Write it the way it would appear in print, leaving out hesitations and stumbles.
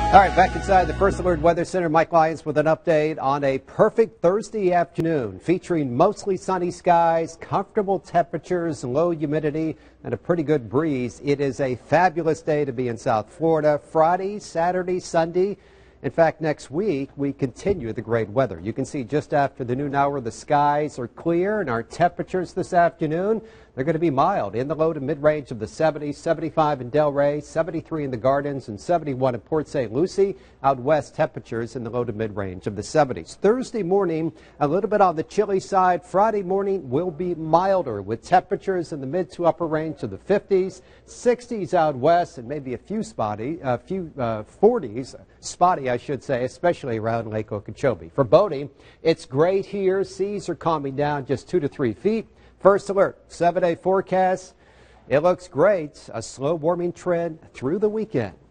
All right, back inside the First Alert Weather Center, Mike Lyons with an update on a perfect Thursday afternoon featuring mostly sunny skies, comfortable temperatures, low humidity, and a pretty good breeze. It is a fabulous day to be in South Florida. Friday, Saturday, Sunday. In fact, next week, we continue the great weather. You can see just after the noon hour, the skies are clear, and our temperatures this afternoon, they're going to be mild in the low to mid-range of the 70s, 75 in Delray, 73 in the Gardens, and 71 in Port St. Lucie. Out west, temperatures in the low to mid-range of the 70s. Thursday morning, a little bit on the chilly side. Friday morning will be milder with temperatures in the mid to upper range of the 50s, 60s out west, and maybe a few 40s, spotty, I should say, especially around Lake Okeechobee. For boating, it's great here. Seas are calming down just 2 to 3 feet. First Alert, 7-day forecast. It looks great. A slow warming trend through the weekend.